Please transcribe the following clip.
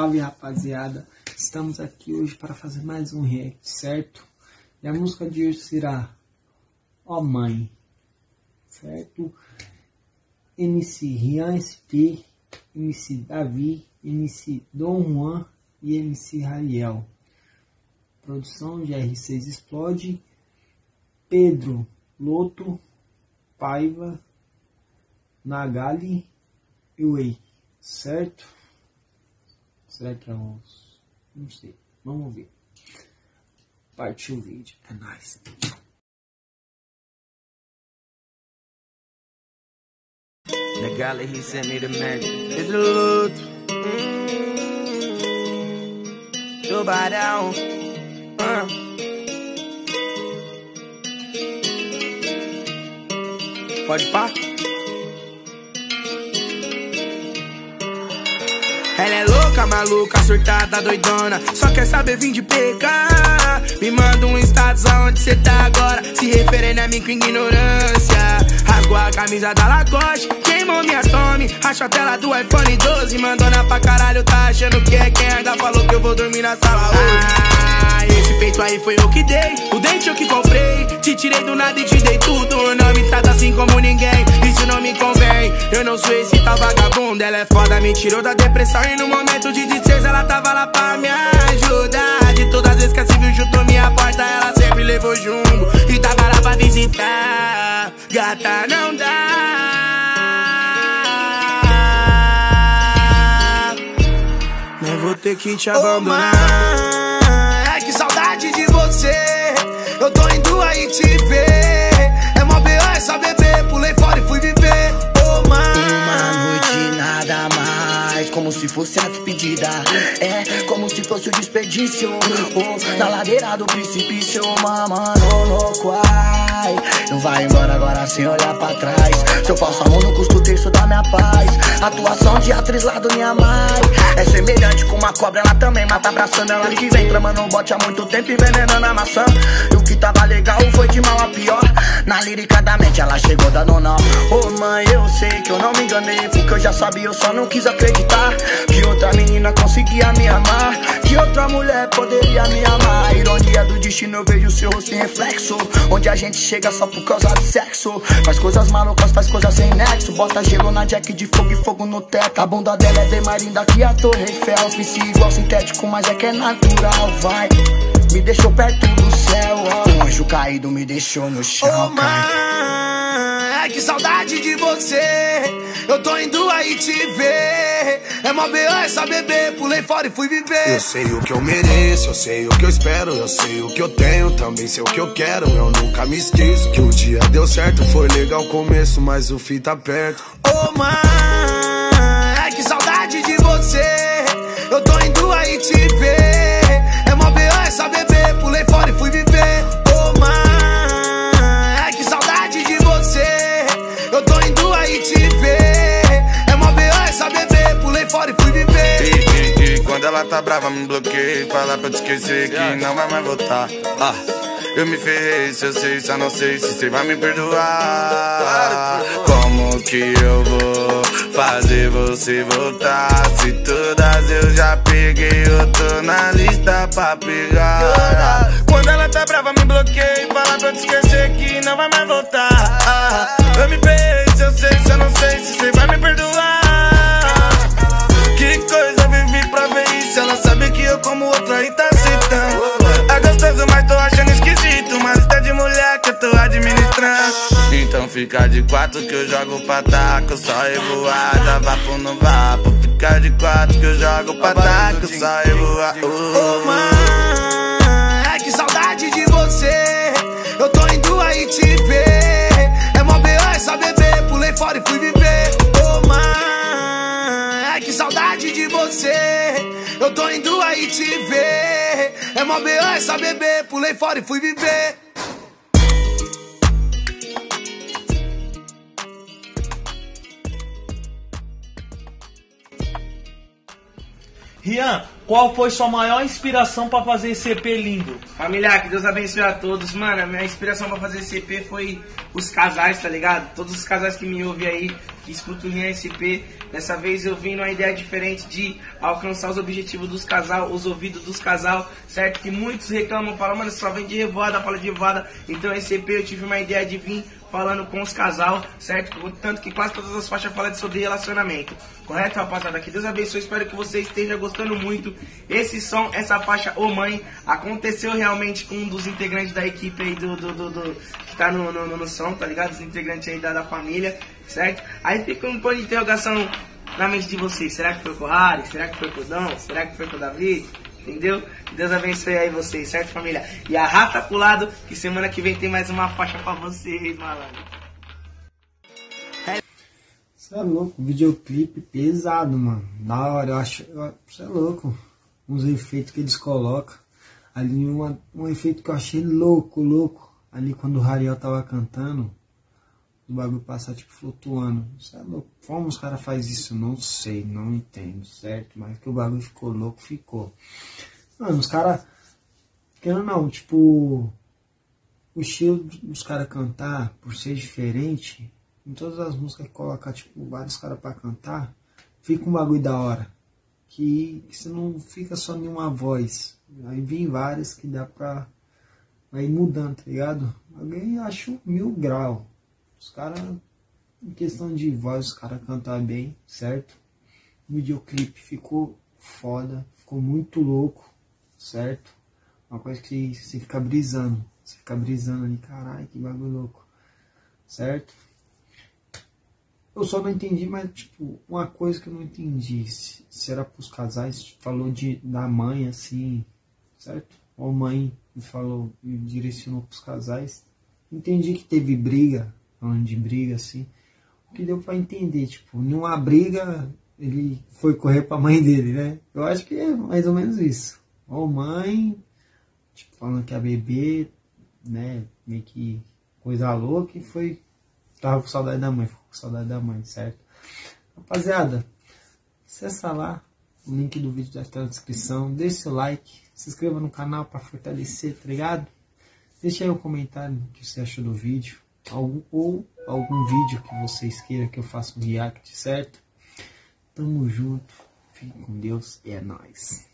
Salve, rapaziada, estamos aqui hoje para fazer mais um react, certo? E a música de hoje será Ó Mãe, certo? MC Rian SP, MC Davi, MC Dom Juan e MC Rariel. Produção de R6 Explode, Pedro Loto, Paiva, Nagali e Way, certo? Será que é uns... não sei, vamos ver. Partiu o vídeo, é nóis. Nagali, he sent me the magic. It's a loot. Do buy down. Pode pá? Ela é louca, maluca, surtada, doidona, só quer saber vir de pegar. Me manda um status aonde cê tá agora, se referendo a mim com ignorância. Rasgou a camisa da Lacoste, queimou minha Tommy, rachou a tela do iPhone 12, mandona pra caralho, tá achando que é quem? Ainda falou que eu vou dormir na sala hoje. Esse peito aí foi eu que dei, o dente eu que comprei, te tirei do nada e te dei tudo. Não me trata assim como ninguém, isso não me convém. Eu não sou esse tal vagabundo, ela é foda, me tirou da depressão e no momento de tristeza ela tava lá pra me ajudar. De todas as vezes que a civil chutou minha porta, ela sempre levou jumbo e tava lá pra visitar. Gata, não dá. Nem vou ter que te abandonar. Ai, que saudade de você. Eu tô indo aí te ver. É mó B.O., é só beber. Pulei fora e fui viver. Oh, mãe. Uma noite nada mais, como se fosse a despedida. É como se fosse o desperdício. Oh, na ladeira do precipício. Mano, louco, ai. Não vai embora agora sem olhar pra trás. Seu falso amor não custa o terço da minha paz. Atuação de atriz lá do minha mãe. É semelhante com uma cobra, ela também mata abraçando. Ela que vem tramando um bote há muito tempo, envenenando a maçã. E o que tava legal foi de mal a pior. Na lírica da mente ela chegou dando nó. Ô mãe, eu sei que eu não me enganei, porque eu já sabia, eu só não quis acreditar que outra menina conseguia me amar, que outra mulher poderia me amar. Ironia do destino, eu vejo seu rosto em reflexo, onde a gente chega só por causa de sexo. Faz coisas malucas, faz coisas sem nexo. Bota gelo na jack de fogo e fogo no teto. A bunda dela é bem mais linda que a Torre Eiffel. Fiz igual sintético, mas é que é natural, vai. Me deixou perto do céu, ó. Um anjo caído me deixou no chão, oh, mãe, ai, que saudade de você. Eu tô indo aí te ver. É mó B.O., é só beber. Pulei fora e fui viver. Eu sei o que eu mereço, eu sei o que eu espero. Eu sei o que eu tenho, também sei o que eu quero. Eu nunca me esqueço que o dia deu certo. Foi legal o começo, mas o fim tá perto. Oh, mãe, ai, que saudade de você. Eu tô indo aí te ver. É mó B.O., é só beber. Pulei fora e fui viver. Oh, mãe, ai, que saudade de você. Eu tô indo aí te ver. É mó B.O., é só beber. Pulei fora e fui viver. E quando ela tá brava me bloqueia, fala pra te esquecer que não vai mais voltar. Eu me ferrei, se eu sei, só não sei se você vai me perdoar. Como que eu vou fazer você voltar? Se todas eu já peguei, eu tô na lista pra pegar. Quando ela tá brava me bloqueia, fala pra te esquecer que não vai mais voltar. Eu me ferrei, se eu sei, só não sei se você vai me perdoar. Que coisa, eu vivi pra ver isso. Ela sabe que eu como outra e tá citando. É gostoso, mas tô achando esquisito. Mas tá de mulher que eu tô administrando. Então fica de quatro que eu jogo pra taco. Só revoada, vapo no vapo. Fica de quatro que eu jogo pra taco. Só revoada. Oh, mãe, ai, que saudade de você. Eu tô indo aí te ver. É mó B.O., é só beber. Pulei fora e fui viver. Oh, mãe, ai, que saudade de você. Eu tô indo aí te ver. É mó B.O., é só beber. Pulei fora e fui viver. Rian, qual foi sua maior inspiração pra fazer esse EP lindo? Familiar, que Deus abençoe a todos. Mano, a minha inspiração pra fazer esse EP foi os casais, tá ligado? Todos os casais que me ouvem aí, que escutam o Rian SP. Dessa vez eu vim numa ideia diferente de alcançar os objetivos dos casal, os ouvidos dos casal, certo? Que muitos reclamam, falam, mano, só vem de revoada, fala de revoada. Então esse EP eu tive uma ideia de vir falando com os casal, certo? Tanto que quase todas as faixas falam sobre relacionamento. Correto, rapaziada? Que Deus abençoe, espero que você esteja gostando muito. Esse som, essa faixa, Ô Mãe, aconteceu realmente com um dos integrantes da equipe aí que tá no som, tá ligado? Os integrantes aí da família, certo? Aí fica um ponto de interrogação na mente de vocês. Será que foi com o Harry? Será que foi com o Dom? Será que foi com o Davi? Entendeu? Deus abençoe aí vocês, certo, família? E arrasta pro lado, que semana que vem tem mais uma faixa pra vocês, malandro. Você é louco, videoclipe pesado, mano. Da hora, eu acho. Você é louco. Uns efeitos que eles colocam. Ali um efeito que eu achei louco. Ali quando o Hariel tava cantando, o bagulho passar tipo flutuando. Você é louco. Como os caras fazem isso? Não sei, não entendo, certo? Mas que o bagulho ficou louco, ficou. Mano, os caras. Querendo não, tipo. O estilo dos caras cantar, por ser diferente, em todas as músicas que colocar, tipo, vários caras pra cantar, fica um bagulho da hora. Que você não fica só em uma voz. Aí vem várias que dá pra ir mudando, tá ligado? Alguém acho 1000 graus. Os caras, em questão de voz, os caras cantam bem, certo? O videoclipe ficou foda, ficou muito louco, certo? Uma coisa que você fica brisando. Você fica brisando ali, caralho, que bagulho louco, certo? Eu só não entendi, mas tipo, uma coisa que eu não entendi, se era pros casais, falou da mãe, assim, certo? Ou a mãe me direcionou pros casais. Entendi que teve briga, falando de briga, assim, o que deu pra entender, tipo, numa briga, ele foi correr pra mãe dele, né? Eu acho que é mais ou menos isso. Ou mãe, tipo, falando que a bebê, né, meio que coisa louca, e tava com saudade da mãe, ficou com saudade da mãe, certo? Rapaziada, acessa lá, o link do vídeo já está na descrição, deixa seu like, se inscreva no canal para fortalecer, tá ligado? Deixa aí um comentário o que você achou do vídeo, ou algum vídeo que vocês queiram que eu faça um react, certo? Tamo junto, fique com Deus e é nóis.